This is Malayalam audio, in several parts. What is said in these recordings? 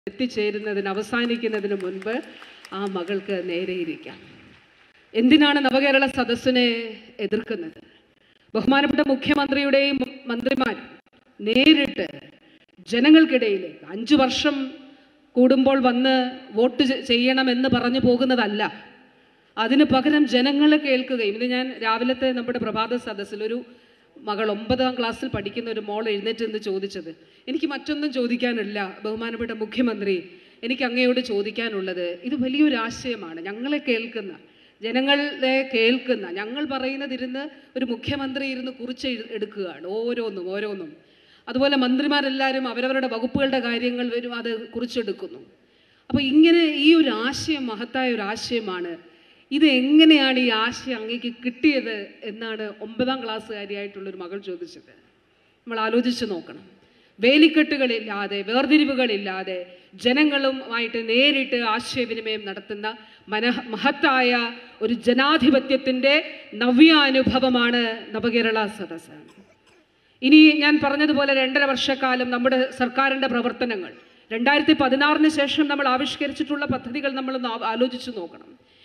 എത്തിച്ചേരുന്നതിന് അവസാനിക്കുന്നതിന് മുൻപ് ആ മകൾക്ക് നേരെയിരിക്കാം. എന്തിനാണ് നവകേരള സദസ്സിനെ എതിർക്കുന്നത്? ബഹുമാനപ്പെട്ട മുഖ്യമന്ത്രിയുടെയും മന്ത്രിമാരും നേരിട്ട് ജനങ്ങൾക്കിടയിലേക്ക് 5 വർഷം കൂടുമ്പോൾ വന്ന് വോട്ട് ചെയ്യണമെന്ന് പറഞ്ഞു പോകുന്നതല്ല. അതിന് പകരം ജനങ്ങളെ കേൾക്കുകയും, ഇത് ഞാൻ രാവിലത്തെ നമ്മുടെ പ്രഭാത സദസ്സിൽ ഒരു മകൾ 9ാം ക്ലാസ്സിൽ പഠിക്കുന്ന ഒരു മോൾ എഴുന്നേറ്റ് എന്ന് ചോദിച്ചത്, എനിക്ക് മറ്റൊന്നും ചോദിക്കാനില്ല ബഹുമാനപ്പെട്ട മുഖ്യമന്ത്രി, എനിക്ക് അങ്ങയോട് ചോദിക്കാനുള്ളത്, ഇത് വലിയൊരു ആശയമാണ്, ഞങ്ങളെ കേൾക്കുന്ന, ജനങ്ങളെ കേൾക്കുന്ന, ഞങ്ങൾ പറയുന്നതിരുന്ന് ഒരു മുഖ്യമന്ത്രി ഇരുന്ന് കുറിച്ച് എടുക്കുകയാണ് ഓരോന്നും. അതുപോലെ മന്ത്രിമാരെല്ലാവരും അവരവരുടെ വകുപ്പുകളുടെ കാര്യങ്ങൾ വരും, അത് കുറിച്ചെടുക്കുന്നു. അപ്പോൾ ഇങ്ങനെ ഈ ഒരു ആശയം മഹത്തായ ഒരു ആശയമാണ്. ഇത് എങ്ങനെയാണ് ഈ ആശയം അങ്ങേക്ക് കിട്ടിയത് എന്നാണ് 9ാം ക്ലാസ്സുകാരിയായിട്ടുള്ളൊരു മകൾ ചോദിച്ചത്. നമ്മൾ ആലോചിച്ച് നോക്കണം. വേലിക്കെട്ടുകളില്ലാതെ, വേർതിരിവുകളില്ലാതെ ജനങ്ങളുമായിട്ട് നേരിട്ട് ആശയവിനിമയം നടത്തുന്ന മഹത്തായ ഒരു ജനാധിപത്യത്തിൻ്റെ നവ്യാനുഭവമാണ് നവകേരള സദസ്സ്. ഇനി ഞാൻ പറഞ്ഞതുപോലെ 2.5 വർഷക്കാലം നമ്മുടെ സർക്കാരിൻ്റെ പ്രവർത്തനങ്ങൾ, 2016 ശേഷം നമ്മൾ ആവിഷ്കരിച്ചിട്ടുള്ള പദ്ധതികൾ നമ്മളൊന്ന് ആലോചിച്ച് നോക്കണം.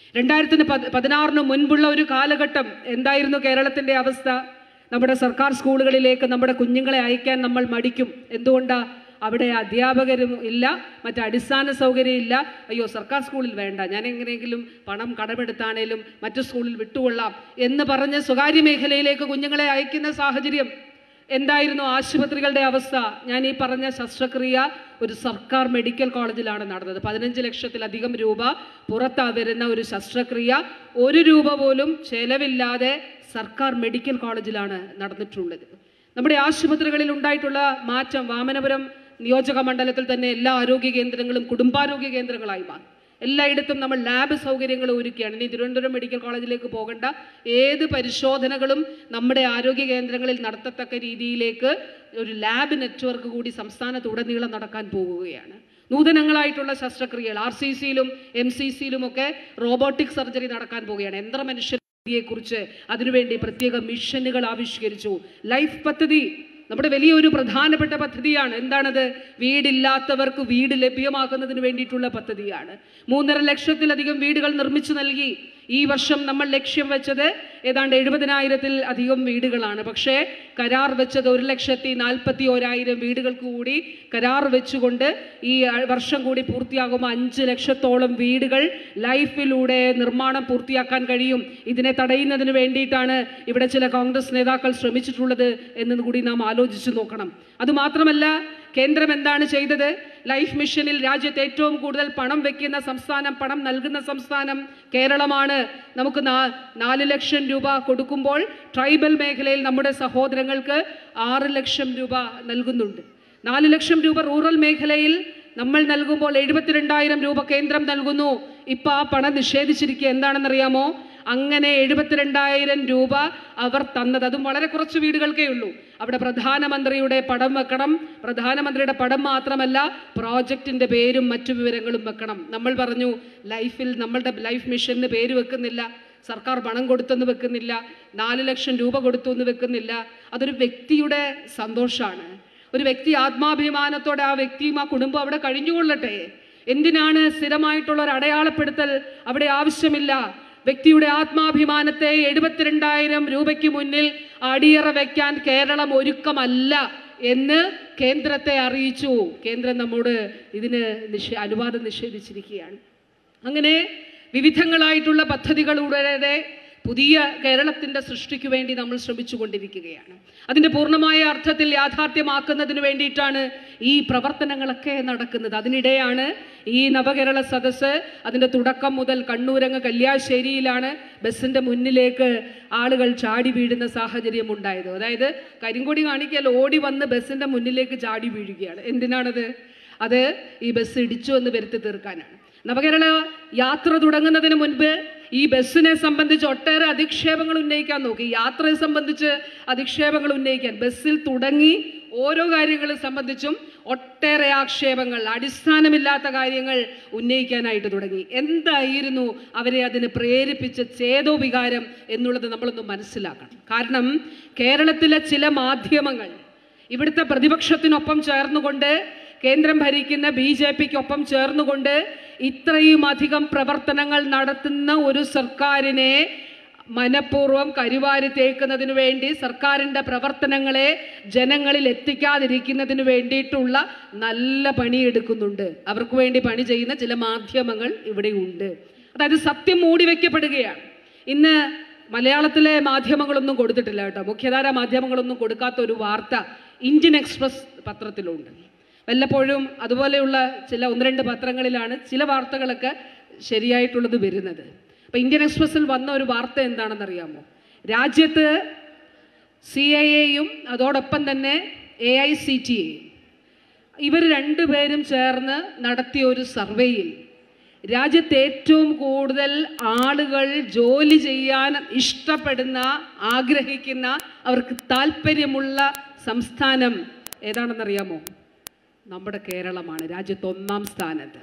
2016 മുൻപുള്ള ഒരു കാലഘട്ടം എന്തായിരുന്നു കേരളത്തിൻ്റെ അവസ്ഥ? നമ്മുടെ സർക്കാർ സ്കൂളുകളിലേക്ക് നമ്മുടെ കുഞ്ഞുങ്ങളെ അയക്കാൻ നമ്മൾ മടിക്കും. എന്തുകൊണ്ടാണ്? അവിടെ അധ്യാപകരും ഇല്ല, മറ്റ് അടിസ്ഥാന സൗകര്യം ഇല്ല. അയ്യോ, സർക്കാർ സ്കൂളിൽ വേണ്ട, ഞാൻ എങ്ങനെയെങ്കിലും പണം കടമെടുത്താണേലും മറ്റു സ്കൂളിൽ വിട്ടുകൊള്ളാം എന്ന് പറഞ്ഞ് സ്വകാര്യ മേഖലയിലേക്ക് കുഞ്ഞുങ്ങളെ അയക്കുന്ന സാഹചര്യം എന്തായിരുന്നു? ആശുപത്രികളുടെ അവസ്ഥ, ഞാൻ ഈ പറഞ്ഞ ശസ്ത്രക്രിയ ഒരു സർക്കാർ മെഡിക്കൽ കോളേജിലാണ് നടന്നത്. 15 ലക്ഷത്തിലധികം രൂപ പുറത്താ വരുന്ന ഒരു ശസ്ത്രക്രിയ 1 രൂപ പോലും ചെലവില്ലാതെ സർക്കാർ മെഡിക്കൽ കോളേജിലാണ് നടന്നിട്ടുള്ളത്. നമ്മുടെ ആശുപത്രികളിൽ ഉണ്ടായിട്ടുള്ള മാറ്റം, വാമനപുരം നിയോജക മണ്ഡലത്തിൽ തന്നെ എല്ലാ ആരോഗ്യ കേന്ദ്രങ്ങളും കുടുംബാരോഗ്യ കേന്ദ്രങ്ങളായി മാറി. എല്ലായിടത്തും നമ്മൾ ലാബ് സൗകര്യങ്ങൾ ഒരുക്കുകയാണ്. ഇനി തിരുവനന്തപുരം മെഡിക്കൽ കോളേജിലേക്ക് പോകേണ്ട ഏത് പരിശോധനകളും നമ്മുടെ ആരോഗ്യ കേന്ദ്രങ്ങളിൽ നടത്തത്തക്ക രീതിയിലേക്ക് ഒരു ലാബ് നെറ്റ്വർക്ക് കൂടി സംസ്ഥാനത്തുടനീളം നടക്കാൻ പോവുകയാണ്. നൂതനങ്ങളായിട്ടുള്ള ശസ്ത്രക്രിയകൾ RCCയിലും MCCയിലും ഒക്കെ റോബോട്ടിക് സർജറി നടക്കാൻ പോവുകയാണ്. യന്ത്രമനുഷ്യരെക്കുറിച്ച് അതിനുവേണ്ടി പ്രത്യേക മിഷനുകൾ ആവിഷ്കരിച്ചു. ലൈഫ് പദ്ധതി നമ്മുടെ വലിയൊരു പ്രധാനപ്പെട്ട പദ്ധതിയാണ്. എന്താണത്? വീടില്ലാത്തവർക്ക് വീട് ലഭ്യമാക്കുന്നതിന് വേണ്ടിയിട്ടുള്ള പദ്ധതിയാണ്. 3.5 ലക്ഷത്തിലധികം വീടുകൾ നിർമ്മിച്ചു നൽകി. ഈ വർഷം നമ്മൾ ലക്ഷ്യം വെച്ചത് ഏതാണ്ട് 70,000-ൽ-അധികം വീടുകളാണ്. പക്ഷേ കരാർ വെച്ചത് 1,41,000 വീടുകൾക്ക് കൂടി കരാർ വെച്ചുകൊണ്ട് ഈ വർഷം കൂടി പൂർത്തിയാകുമ്പോൾ 5 ലക്ഷത്തോളം വീടുകൾ ലൈഫിലൂടെ നിർമ്മാണം പൂർത്തിയാക്കാൻ കഴിയും. ഇതിനെ തടയുന്നതിന് വേണ്ടിയിട്ടാണ് ഇവിടെ ചില കോൺഗ്രസ് നേതാക്കൾ ശ്രമിച്ചിട്ടുള്ളത് എന്ന് കൂടി നാം ആലോചിച്ചു നോക്കണം. അതുമാത്രമല്ല, കേന്ദ്രം എന്താണ് ചെയ്തത്? ലൈഫ് മിഷനിൽ രാജ്യത്ത് ഏറ്റവും കൂടുതൽ പണം വയ്ക്കുന്ന സംസ്ഥാനം, പണം നൽകുന്ന സംസ്ഥാനം കേരളമാണ്. നമുക്ക് 4 ലക്ഷം രൂപ കൊടുക്കുമ്പോൾ ട്രൈബൽ മേഖലയിൽ നമ്മുടെ സഹോദരങ്ങൾക്ക് 6 ലക്ഷം രൂപ നൽകുന്നുണ്ട്. 4 ലക്ഷം രൂപ റൂറൽ മേഖലയിൽ നമ്മൾ നൽകുമ്പോൾ 72,000 രൂപ കേന്ദ്രം നൽകുന്നു. ഇപ്പം ആ പണം നിഷേധിച്ചിരിക്കുക. എന്താണെന്നറിയാമോ? അങ്ങനെ 72,000 രൂപ അവർ തന്നത്, അതും വളരെ കുറച്ച് വീടുകൾക്കേ ഉള്ളൂ. അവിടെ പ്രധാനമന്ത്രിയുടെ പടം വെക്കണം. പ്രധാനമന്ത്രിയുടെ പടം മാത്രമല്ല, പ്രോജക്റ്റിൻ്റെ പേരും മറ്റു വിവരങ്ങളും വെക്കണം. നമ്മൾ പറഞ്ഞു നമ്മളുടെ ലൈഫ് മിഷന് പേര് വെക്കുന്നില്ല, സർക്കാർ പണം കൊടുത്തെന്ന് വെക്കുന്നില്ല, 4 ലക്ഷം രൂപ കൊടുത്തു എന്ന് വെക്കുന്നില്ല. അതൊരു വ്യക്തിയുടെ സന്തോഷമാണ്. ഒരു വ്യക്തി ആത്മാഭിമാനത്തോടെ ആ വ്യക്തിയും ആ കുടുംബം അവിടെ കഴിഞ്ഞുകൊള്ളട്ടെ. എന്തിനാണ് സ്ഥിരമായിട്ടുള്ള ഒരു അടയാളപ്പെടുത്തൽ അവിടെ ആവശ്യമില്ല. വ്യക്തിയുടെ ആത്മാഭിമാനത്തെ 72,000 രൂപയ്ക്ക് മുന്നിൽ അടിയറ വയ്ക്കാൻ കേരളം ഒരുക്കമല്ല എന്ന് കേന്ദ്രത്തെ അറിയിച്ചു. കേന്ദ്രം നമ്മോട് ഇതിന് അനുവാദം നിഷേധിച്ചിരിക്കുകയാണ്. അങ്ങനെ വിവിധങ്ങളായിട്ടുള്ള പദ്ധതികളുടെ പുതിയ കേരളത്തിൻ്റെ സൃഷ്ടിക്ക് വേണ്ടി നമ്മൾ ശ്രമിച്ചുകൊണ്ടിരിക്കുകയാണ്. അതിൻ്റെ പൂർണ്ണമായ അർത്ഥത്തിൽ യാഥാർത്ഥ്യമാക്കുന്നതിന് വേണ്ടിയിട്ടാണ് ഈ പ്രവർത്തനങ്ങളൊക്കെ നടക്കുന്നത്. അതിനിടെയാണ് ഈ നവകേരള സദസ്സ്. അതിൻ്റെ തുടക്കം മുതൽ കണ്ണൂരങ്ങ് കല്യാശ്ശേരിയിലാണ് ബസ്സിൻ്റെ മുന്നിലേക്ക് ആളുകൾ ചാടി വീഴുന്ന സാഹചര്യം ഉണ്ടായത്. അതായത് കരിങ്കൊടി കാണിക്കൽ ഓടി വന്ന് ബസ്സിൻ്റെ മുന്നിലേക്ക് ചാടി വീഴുകയാണ്. എന്തിനാണത്? അത് ഈ ബസ് ഇടിച്ചു എന്ന് വരുത്തി തീർക്കാനാണ്. നവകേരള യാത്ര തുടങ്ങുന്നതിന് മുൻപ് ഈ ബസ്സിനെ സംബന്ധിച്ച് ഒട്ടേറെ അധിക്ഷേപങ്ങൾ ഉന്നയിക്കാൻ നോക്കി. യാത്രയെ സംബന്ധിച്ച് അധിക്ഷേപങ്ങൾ ഉന്നയിക്കാൻ ബസ്സിൽ തുടങ്ങി ഓരോ കാര്യങ്ങളെ സംബന്ധിച്ചും ഒട്ടേറെ ആക്ഷേപങ്ങൾ, അടിസ്ഥാനമില്ലാത്ത കാര്യങ്ങൾ ഉന്നയിക്കാനായിട്ട് തുടങ്ങി. എന്തായിരുന്നു അവരെ അതിന് പ്രേരിപ്പിച്ച ചേതോവികാരം എന്നുള്ളത് നമ്മളൊന്ന് മനസ്സിലാക്കണം. കാരണം കേരളത്തിലെ ചില മാധ്യമങ്ങൾ ഇവിടുത്തെ പ്രതിപക്ഷത്തിനൊപ്പം ചേർന്നുകൊണ്ട് കേന്ദ്രം ഭരിക്കുന്ന BJPക്കൊപ്പം ചേർന്നുകൊണ്ട് ഇത്രയും അധികം പ്രവർത്തനങ്ങൾ നടത്തുന്ന ഒരു സർക്കാരിനെ മനഃപൂർവ്വം കരിവാരി തേക്കുന്നതിന് വേണ്ടി, സർക്കാരിൻ്റെ പ്രവർത്തനങ്ങളെ ജനങ്ങളിൽ എത്തിക്കാതിരിക്കുന്നതിന് വേണ്ടിയിട്ടുള്ള നല്ല പണിയെടുക്കുന്നുണ്ട്. അവർക്ക് വേണ്ടി പണി ചെയ്യുന്ന ചില മാധ്യമങ്ങൾ ഇവിടെയുണ്ട്. അതായത് സത്യം മൂടിവെക്കപ്പെടുകയാണ്. ഇന്ന് മലയാളത്തിലെ മാധ്യമങ്ങളൊന്നും കൊടുത്തിട്ടില്ല കേട്ടോ, മുഖ്യധാര മാധ്യമങ്ങളൊന്നും കൊടുക്കാത്ത ഒരു വാർത്ത ഇന്ത്യൻ എക്സ്പ്രസ് പത്രത്തിലുണ്ട്. വല്ലപ്പോഴും അതുപോലെയുള്ള ചില 1-2 പത്രങ്ങളിലാണ് ചില വാർത്തകളൊക്കെ ശരിയായിട്ടുള്ളത് വരുന്നത്. അപ്പോൾ ഇന്ത്യൻ എക്സ്പ്രസ്സിൽ വന്ന ഒരു വാർത്ത എന്താണെന്നറിയാമോ? രാജ്യത്ത് CIAയും അതോടൊപ്പം തന്നെ AICTE ഇവർ രണ്ടുപേരും ചേർന്ന് നടത്തിയ ഒരു സർവേയിൽ രാജ്യത്ത് ഏറ്റവും കൂടുതൽ ആളുകൾ ജോലി ചെയ്യാൻ ഇഷ്ടപ്പെടുന്ന, ആഗ്രഹിക്കുന്ന, അവർക്ക് താല്പര്യമുള്ള സംസ്ഥാനം ഏതാണെന്നറിയാമോ? നമ്മുടെ കേരളമാണ് രാജ്യത്ത് 1-ാം സ്ഥാനത്ത്.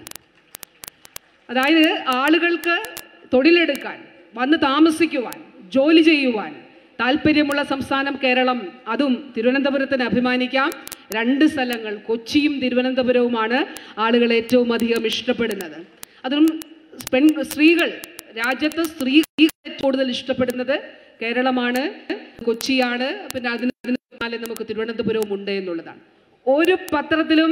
അതായത് ആളുകൾക്ക് തൊഴിലെടുക്കാൻ, വന്ന് താമസിക്കുവാൻ, ജോലി ചെയ്യുവാൻ താല്പര്യമുള്ള സംസ്ഥാനം കേരളം. അതും തിരുവനന്തപുരത്തിന് അഭിമാനിക്കാം. 2 സ്ഥലങ്ങൾ, കൊച്ചിയും തിരുവനന്തപുരവുമാണ് ആളുകൾ ഏറ്റവും അധികം ഇഷ്ടപ്പെടുന്നത്. അതും സ്ത്രീകൾ, രാജ്യത്ത് സ്ത്രീകൾ കൂടുതൽ ഇഷ്ടപ്പെടുന്നത് കേരളമാണ്, കൊച്ചിയാണ്. പിന്നെ അതിന് നമുക്ക് തിരുവനന്തപുരവും ഉണ്ട് എന്നുള്ളതാണ്. ഒരു പത്രത്തിലും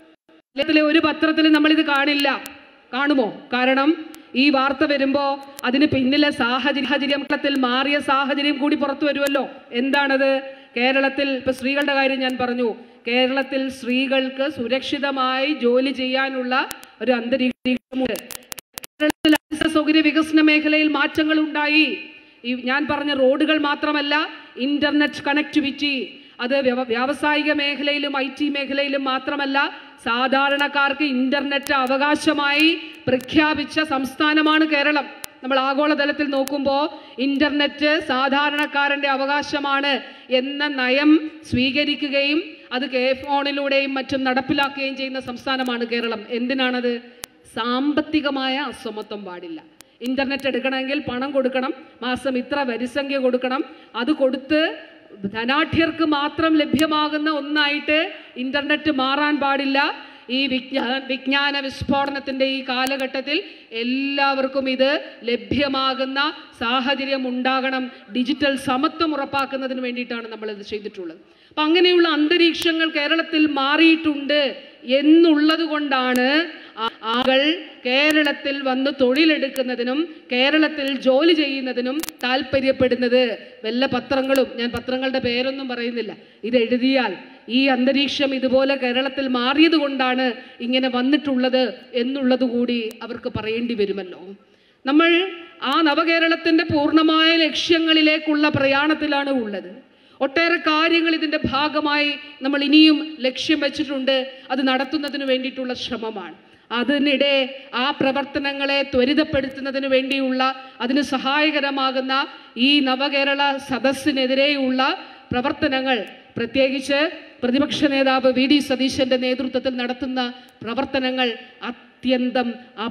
നമ്മളിത് കാണില്ല. കാണുമോ? കാരണം ഈ വാർത്ത വരുമ്പോൾ അതിന് പിന്നിലെ സാഹചര്യത്തിൽ മാറിയ സാഹചര്യം കൂടി പുറത്തു വരുമല്ലോ. എന്താണത്? കേരളത്തിൽ ഇപ്പൊ സ്ത്രീകളുടെ കാര്യം ഞാൻ പറഞ്ഞു. കേരളത്തിൽ സ്ത്രീകൾക്ക് സുരക്ഷിതമായി ജോലി ചെയ്യാനുള്ള ഒരു അന്തരീക്ഷമുണ്ട്. കേരളത്തിൽ സൗകര്യ വികസന മേഖലയിൽ മാറ്റങ്ങൾ ഉണ്ടായി. ഈ ഞാൻ പറഞ്ഞ റോഡുകൾ മാത്രമല്ല, ഇന്റർനെറ്റ് കണക്ടിവിറ്റി, അത് വ്യാവസായിക മേഖലയിലും IT മേഖലയിലും മാത്രമല്ല, സാധാരണക്കാർക്ക് ഇന്റർനെറ്റ് അവകാശമായി പ്രഖ്യാപിച്ച സംസ്ഥാനമാണ് കേരളം. നമ്മൾ ആഗോളതലത്തിൽ നോക്കുമ്പോൾ ഇന്റർനെറ്റ് സാധാരണക്കാരൻ്റെ അവകാശമാണ് എന്ന നയം സ്വീകരിക്കുകയും അത് ഫോണിലൂടെയും മറ്റും നടപ്പിലാക്കുകയും ചെയ്യുന്ന സംസ്ഥാനമാണ് കേരളം. എന്തിനാണത്? സാമ്പത്തികമായ അസമത്വം പാടില്ല. ഇന്റർനെറ്റ് എടുക്കണമെങ്കിൽ പണം കൊടുക്കണം, മാസം ഇത്ര വരിസംഖ്യ കൊടുക്കണം. അത് കൊടുത്ത് ധനാഢ്യർക്ക് മാത്രം ലഭ്യമാകുന്ന ഒന്നായിട്ട് ഇന്റർനെറ്റ് മാറാൻ പാടില്ല. ഈ വിജ്ഞാന വിസ്ഫോടനത്തിൻ്റെ ഈ കാലഘട്ടത്തിൽ എല്ലാവർക്കും ഇത് ലഭ്യമാകുന്ന സാഹചര്യം ഉണ്ടാകണം. ഡിജിറ്റൽ സമത്വം ഉറപ്പാക്കുന്നതിന് വേണ്ടിയിട്ടാണ് നമ്മളിത് ചെയ്തിട്ടുള്ളത്. അപ്പം അങ്ങനെയുള്ള അന്തരീക്ഷങ്ങൾ കേരളത്തിൽ മാറിയിട്ടുണ്ട് എന്നുള്ളത് കൊണ്ടാണ് ആളുകൾ കേരളത്തിൽ വന്ന് തൊഴിലെടുക്കുന്നതിനും കേരളത്തിൽ ജോലി ചെയ്യുന്നതിനും താല്പര്യപ്പെടുന്നത്. വല്ല പത്രങ്ങളും, ഞാൻ പത്രങ്ങളുടെ പേരൊന്നും പറയുന്നില്ല, ഇത് എഴുതിയാൽ ഈ അന്തരീക്ഷം ഇതുപോലെ കേരളത്തിൽ മാറിയത് കൊണ്ടാണ് ഇങ്ങനെ വന്നിട്ടുള്ളത് എന്നുള്ളത് കൂടി അവർക്ക് പറയേണ്ടി വരുമല്ലോ. നമ്മൾ ആ നവകേരളത്തിൻ്റെ പൂർണ്ണമായ ലക്ഷ്യങ്ങളിലേക്കുള്ള പ്രയാണത്തിലാണ് ഉള്ളത്. ഒട്ടേറെ കാര്യങ്ങൾ ഇതിൻ്റെ ഭാഗമായി നമ്മൾ ഇനിയും ലക്ഷ്യം വെച്ചിട്ടുണ്ട്. അത് നടത്തുന്നതിന് വേണ്ടിയിട്ടുള്ള ശ്രമമാണ്. അതിനിടെ ആ പ്രവർത്തനങ്ങളെ ത്വരിതപ്പെടുത്തുന്നതിന് വേണ്ടിയുള്ള, അതിന് സഹായകരമാകുന്ന ഈ നവകേരള സദസ്സിനെതിരെയുള്ള പ്രവർത്തനങ്ങൾ, പ്രത്യേകിച്ച് പ്രതിപക്ഷ നേതാവ് VD സതീശൻ്റെ നേതൃത്വത്തിൽ നടത്തുന്ന പ്രവർത്തനങ്ങൾ അത്യന്തം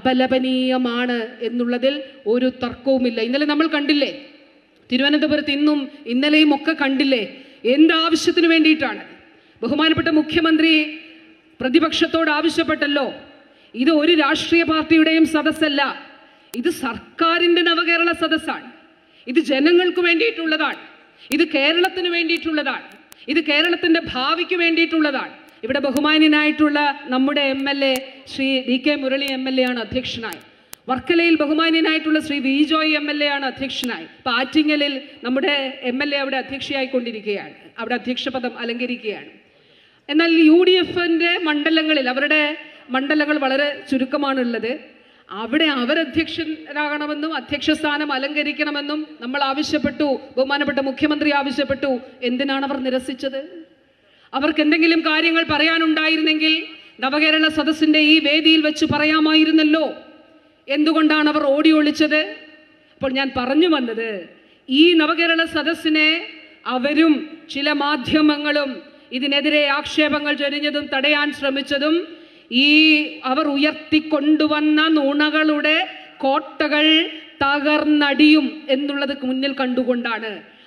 അപലപനീയമാണ് എന്നുള്ളതിൽ ഒരു തർക്കവുമില്ല. ഇന്നലെ നമ്മൾ കണ്ടില്ലേ, തിരുവനന്തപുരത്ത് ഇന്നും ഇന്നലെയും ഒക്കെ കണ്ടില്ലേ, എന്താവശ്യത്തിന് വേണ്ടിയിട്ടാണ്? ബഹുമാനപ്പെട്ട മുഖ്യമന്ത്രി പ്രതിപക്ഷത്തോട് ആവശ്യപ്പെട്ടല്ലോ, ഇത് ഒരു രാഷ്ട്രീയ പാർട്ടിയുടെയും സദസ്സല്ല, ഇത് സർക്കാരിൻ്റെ നവകേരള സദസ്സാണ്, ഇത് ജനങ്ങൾക്ക് വേണ്ടിയിട്ടുള്ളതാണ്, ഇത് കേരളത്തിന് വേണ്ടിയിട്ടുള്ളതാണ്, ഇത് കേരളത്തിൻ്റെ ഭാവിക്ക് വേണ്ടിയിട്ടുള്ളതാണ്. ഇവിടെ ബഹുമാന്യനായിട്ടുള്ള നമ്മുടെ MLA Shri DK Murali MLA ആണ് അധ്യക്ഷനായി. വർക്കലയിൽ ബഹുമാന്യനായിട്ടുള്ള ശ്രീ വി ജോയ് MLA ആണ് അധ്യക്ഷനായി. ഇപ്പം ആറ്റിങ്ങലിൽ നമ്മുടെ MLA അവിടെ അധ്യക്ഷയായിക്കൊണ്ടിരിക്കുകയാണ്, അവിടെ അധ്യക്ഷ പദം അലങ്കരിക്കുകയാണ്. എന്നാൽ UDFൻ്റെ മണ്ഡലങ്ങളിൽ, അവരുടെ മണ്ഡലങ്ങൾ വളരെ ചുരുക്കമാണുള്ളത്, അവിടെ അവരധ്യക്ഷരാകണമെന്നും അധ്യക്ഷ സ്ഥാനം അലങ്കരിക്കണമെന്നും നമ്മൾ ആവശ്യപ്പെട്ടു, ബഹുമാനപ്പെട്ട മുഖ്യമന്ത്രി ആവശ്യപ്പെട്ടു. എന്തിനാണ് അവർ നിരസിച്ചത്? അവർക്ക് എന്തെങ്കിലും കാര്യങ്ങൾ പറയാനുണ്ടായിരുന്നെങ്കിൽ നവകേരള സദസ്സിൻ്റെ ഈ വേദിയിൽ വെച്ച് പറയാമായിരുന്നല്ലോ. എന്തുകൊണ്ടാണ് അവർ ഓടി ഒളിച്ചത്? അപ്പോൾ ഞാൻ പറഞ്ഞു വന്നത്, ഈ നവകേരള സദസ്സിനെ അവരും ചില മാധ്യമങ്ങളും ഇതിനെതിരെ ആക്ഷേപങ്ങൾ ചൊരിഞ്ഞതും തടയാൻ ശ്രമിച്ചതും ഈ അവർ ഉയർത്തിക്കൊണ്ടുവന്ന നുണകളുടെ കോട്ടകൾ തകർന്നടിയും എന്നുള്ളത് മുന്നിൽ കണ്ടുകൊണ്ടാണ്.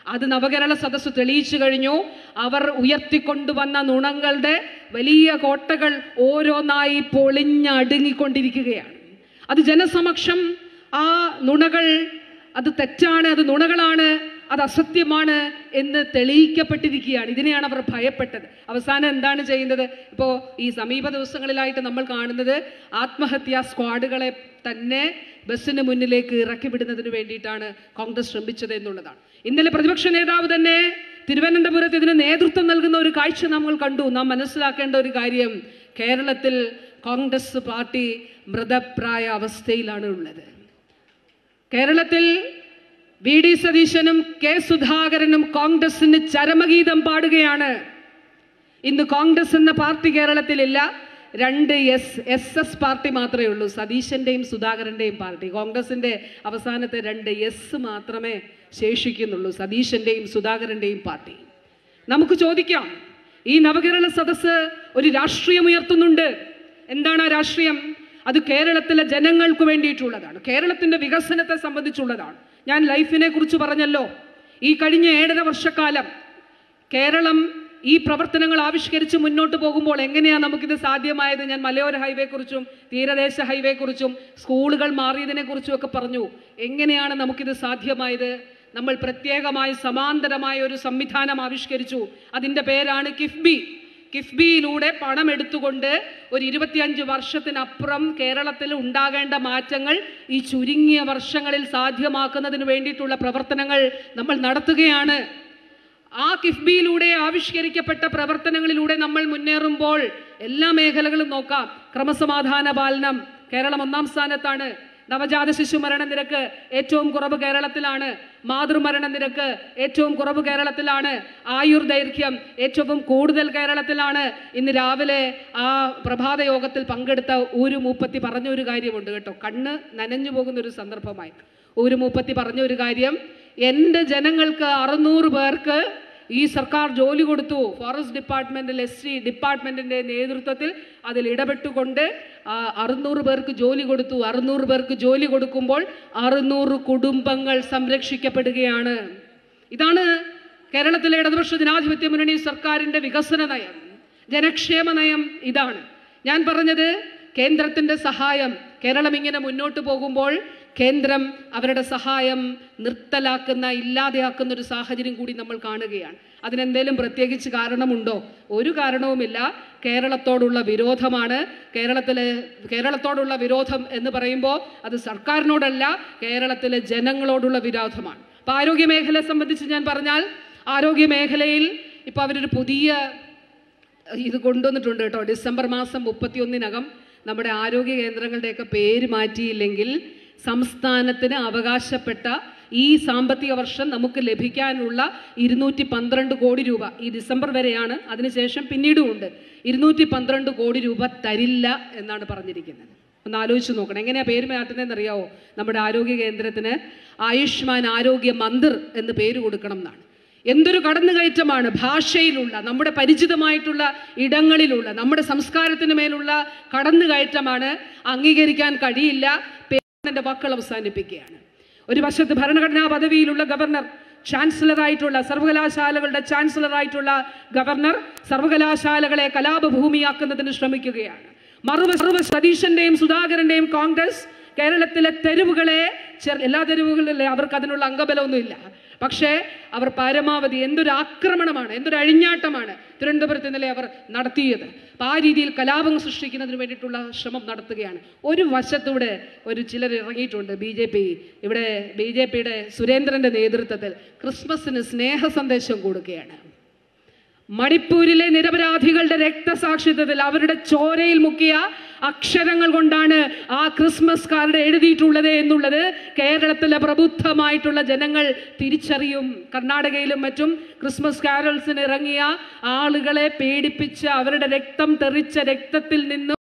അത് നവകേരള സദസ്സ് തെളിയിച്ചു കഴിഞ്ഞു. അവർ ഉയർത്തിക്കൊണ്ടുവന്ന നുണങ്ങളുടെ വലിയ കോട്ടകൾ ഓരോന്നായി പൊളിഞ്ഞടുങ്ങിക്കൊണ്ടിരിക്കുകയാണ്. അത് ജനസമക്ഷം ആ നുണകൾ അത് തെറ്റാണ്, അത് നുണകളാണ്, അത് അസത്യമാണ് എന്ന് തെളിയിക്കപ്പെട്ടിരിക്കുകയാണ്. ഇതിനെയാണ് അവർ ഭയപ്പെട്ടത്. അവസാനം എന്താണ് ചെയ്യുന്നത്? ഇപ്പോൾ ഈ സമീപ ദിവസങ്ങളിലായിട്ട് നമ്മൾ കാണുന്നത് ആത്മഹത്യാ സ്ക്വാഡുകളെ തന്നെ ബസ്സിന് മുന്നിലേക്ക് ഇറക്കി വിടുന്നതിന് വേണ്ടിയിട്ടാണ് കോൺഗ്രസ് ശ്രമിച്ചത് എന്നുള്ളതാണ്. ഇന്നലെ പ്രതിപക്ഷ നേതാവ് തന്നെ തിരുവനന്തപുരത്ത് ഇതിന് നേതൃത്വം നൽകുന്ന ഒരു കാഴ്ച നമ്മൾ കണ്ടു. നാം മനസ്സിലാക്കേണ്ട ഒരു കാര്യം, കേരളത്തിൽ കോൺഗ്രസ് പാർട്ടി മൃതപ്രായ അവസ്ഥയിലാണ് ഉള്ളത്. കേരളത്തിൽ വി.ഡി. സതീശനും കെ. സുധാകരനും കോൺഗ്രസിന് ചരമഗീതം പാടുകയാണ്. ഇന്ന് കോൺഗ്രസ് എന്ന പാർട്ടി കേരളത്തിലില്ല. 2 എസ് പാർട്ടി മാത്രമേ ഉള്ളൂ, സതീശന്റെയും സുധാകരന്റെയും പാർട്ടി. കോൺഗ്രസിന്റെ അവസാനത്തെ 2 എസ് മാത്രമേ ശേഷിക്കുന്നുള്ളൂ, സതീശന്റെയും സുധാകരന്റെയും പാർട്ടി. നമുക്ക് ചോദിക്കാം, ഈ നവകേരള സദസ്സ് ഒരു രാഷ്ട്രീയം ഉയർത്തുന്നുണ്ട്. എന്താണ് ആ രാഷ്ട്രീയം? അത് കേരളത്തിലെ ജനങ്ങൾക്ക് വേണ്ടിയിട്ടുള്ളതാണ്, കേരളത്തിന്റെ വികസനത്തെ സംബന്ധിച്ചുള്ളതാണ്. ഞാൻ ലൈഫിനെ കുറിച്ച് പറഞ്ഞല്ലോ. ഈ കഴിഞ്ഞ 7.5 വർഷക്കാലം കേരളം ഈ പ്രവർത്തനങ്ങൾ ആവിഷ്കരിച്ച് മുന്നോട്ട് പോകുമ്പോൾ എങ്ങനെയാണ് നമുക്കിത് സാധ്യമായത്? ഞാൻ മലയോര ഹൈവേ കുറിച്ചും തീരദേശ ഹൈവേ കുറിച്ചും സ്കൂളുകൾ മാറിയതിനെ കുറിച്ചും ഒക്കെ പറഞ്ഞു. എങ്ങനെയാണ് നമുക്കിത് സാധ്യമായത്? നമ്മൾ പ്രത്യേകമായി സമാന്തരമായ ഒരു സംവിധാനം ആവിഷ്കരിച്ചു. അതിൻ്റെ പേരാണ് കിഫ്ബി. കിഫ്ബിയിലൂടെ പണം എടുത്തുകൊണ്ട് ഒരു 25 വർഷത്തിനപ്പുറം കേരളത്തിൽ ഉണ്ടാകേണ്ട മാറ്റങ്ങൾ ഈ ചുരുങ്ങിയ വർഷങ്ങളിൽ സാധ്യമാക്കുന്നതിന് വേണ്ടിയിട്ടുള്ള പ്രവർത്തനങ്ങൾ നമ്മൾ നടത്തുകയാണ്. ആ കിഫ്ബിയിലൂടെ ആവിഷ്കരിക്കപ്പെട്ട പ്രവർത്തനങ്ങളിലൂടെ നമ്മൾ മുന്നേറുമ്പോൾ എല്ലാ മേഖലകളും നോക്കാം. ക്രമസമാധാന പാലനം, കേരളം 1ാം സ്ഥാനത്താണ്. നവജാത ശിശു മരണ നിരക്ക് ഏറ്റവും കുറവ് കേരളത്തിലാണ്. മാതൃമരണ നിരക്ക് ഏറ്റവും കുറവ് കേരളത്തിലാണ്. ആയുർദൈർഘ്യം ഏറ്റവും കൂടുതൽ കേരളത്തിലാണ്. ഇന്ന് രാവിലെ ആ പ്രഭാത യോഗത്തിൽ പങ്കെടുത്ത ഊരു മൂപ്പത്തി പറഞ്ഞൊരു കാര്യമുണ്ട് കേട്ടോ, കണ്ണ് നനഞ്ഞു പോകുന്നൊരു സന്ദർഭമായി. ഊരു മൂപ്പത്തി പറഞ്ഞൊരു കാര്യം, എൻ്റെ ജനങ്ങൾക്ക് 600 പേർക്ക് ഈ സർക്കാർ ജോലി കൊടുത്തു. ഫോറസ്റ്റ് ഡിപ്പാർട്ട്മെന്റിൽ SC ഡിപ്പാർട്ട്മെന്റിന്റെ നേതൃത്വത്തിൽ അതിൽ ഇടപെട്ടുകൊണ്ട് 600 പേർക്ക് ജോലി കൊടുത്തു. 600 പേർക്ക് ജോലി കൊടുക്കുമ്പോൾ 600 കുടുംബങ്ങൾ സംരക്ഷിക്കപ്പെടുകയാണ്. ഇതാണ് കേരളത്തിലെ ഇടതുപക്ഷ ജനാധിപത്യ മുന്നണി സർക്കാരിന്റെ വികസന നയം, ജനക്ഷേമ നയം. ഇതാണ് ഞാൻ പറഞ്ഞത്. കേന്ദ്രത്തിന്റെ സഹായം, കേരളം ഇങ്ങനെ മുന്നോട്ട് പോകുമ്പോൾ കേന്ദ്രം അവരുടെ സഹായം നിർത്തലാക്കുന്ന, ഇല്ലാതെയാക്കുന്ന ഒരു സാഹചര്യം കൂടി നമ്മൾ കാണുകയാണ്. അതിനെന്തേലും പ്രത്യേകിച്ച് കാരണമുണ്ടോ? ഒരു കാരണവുമില്ല. കേരളത്തോടുള്ള വിരോധമാണ്. കേരളത്തോടുള്ള വിരോധം എന്ന് പറയുമ്പോൾ അത് സർക്കാരിനോടല്ല, കേരളത്തിലെ ജനങ്ങളോടുള്ള വിരോധമാണ്. അപ്പോൾ ആരോഗ്യ മേഖലയെ സംബന്ധിച്ച് ഞാൻ പറഞ്ഞാൽ, ആരോഗ്യ മേഖലയിൽ ഇപ്പോൾ അവരൊരു പുതിയ ഇത് കൊണ്ടുവന്നിട്ടുണ്ട് കേട്ടോ. ഡിസംബർ മാസം 31-നകം നമ്മുടെ ആരോഗ്യ കേന്ദ്രങ്ങളുടെയൊക്കെ പേര് മാറ്റിയില്ലെങ്കിൽ സംസ്ഥാനത്തിന് അവകാശപ്പെട്ട ഈ സാമ്പത്തിക വർഷം നമുക്ക് ലഭിക്കാനുള്ള 212 കോടി രൂപ, ഈ ഡിസംബർ വരെയാണ്, അതിനുശേഷം പിന്നീടും ഉണ്ട്, 212 കോടി രൂപ തരില്ല എന്നാണ് പറഞ്ഞിരിക്കുന്നത്. ഒന്ന് ആലോചിച്ച് നോക്കണം, എങ്ങനെയാണ് പേര് മാറ്റുന്നതെന്ന് അറിയാവോ? നമ്മുടെ ആരോഗ്യ കേന്ദ്രത്തിന് ആയുഷ്മാൻ ആരോഗ്യ മന്ദിർ എന്ന് പേര് കൊടുക്കണം എന്നാണ്. എന്തൊരു കടന്നുകയറ്റമാണ്! ഭാഷയിലുള്ള, നമ്മുടെ പരിചിതമായിട്ടുള്ള ഇടങ്ങളിലുള്ള, നമ്മുടെ സംസ്കാരത്തിന് മേലുള്ള കടന്നുകയറ്റമാണ്. അംഗീകരിക്കാൻ കഴിയില്ല. എൻ്റെ വാക്കുകൾ അവസാനിപ്പിക്കുകയാണ്. ഒരു വശത്ത് ഭരണഘടനാ പദവിയിലുള്ള ഗവർണർ, ചാൻസലറായിട്ടുള്ള, സർവകലാശാലകളുടെ ചാൻസലറായിട്ടുള്ള ഗവർണർ സർവകലാശാലകളെ കലാപഭൂമിയാക്കുന്നതിന് ശ്രമിക്കുകയാണ്. മറുവശത്ത് സതീശന്റെയും സുധാകരന്റെയും കോൺഗ്രസ് കേരളത്തിലെ തെരുവുകളെ, എല്ലാ തെരുവുകളിലെ അവർക്ക് അതിനുള്ള അംഗബലമൊന്നുമില്ല, പക്ഷേ അവർ പരമാവധി, എന്തൊരു ആക്രമണമാണ്, എന്തൊരു അഴിഞ്ഞാട്ടമാണ് തിരുവനന്തപുരത്ത് ഇന്നലെ അവർ നടത്തിയത്. അപ്പം ആ രീതിയിൽ കലാപം സൃഷ്ടിക്കുന്നതിന് വേണ്ടിയിട്ടുള്ള ശ്രമം നടത്തുകയാണ്. ഒരു വശത്തൂടെ ചിലർ ഇറങ്ങിയിട്ടുണ്ട്. ഇവിടെ BJPയുടെ സുരേന്ദ്രന്റെ നേതൃത്വത്തിൽ ക്രിസ്മസിന് സ്നേഹ സന്ദേശം കൊടുക്കുകയാണ്. മണിപ്പൂരിലെ നിരപരാധികളുടെ രക്തസാക്ഷിത്വത്തിൽ അവരുടെ ചോരയിൽ മുക്കിയ അക്ഷരങ്ങൾ കൊണ്ടാണ് ആ ക്രിസ്മസ് കാർഡ് എഴുതിയിട്ടുള്ളത് എന്നുള്ളത് കേരളത്തിലെ പ്രബുദ്ധമായിട്ടുള്ള ജനങ്ങൾ തിരിച്ചറിയും. കർണാടകയിലും മറ്റും ക്രിസ്മസ് കാരൽസിന് ഇറങ്ങിയ ആളുകളെ പേടിപ്പിച്ച് അവരുടെ രക്തം തെറിച്ച രക്തത്തിൽ നിന്നും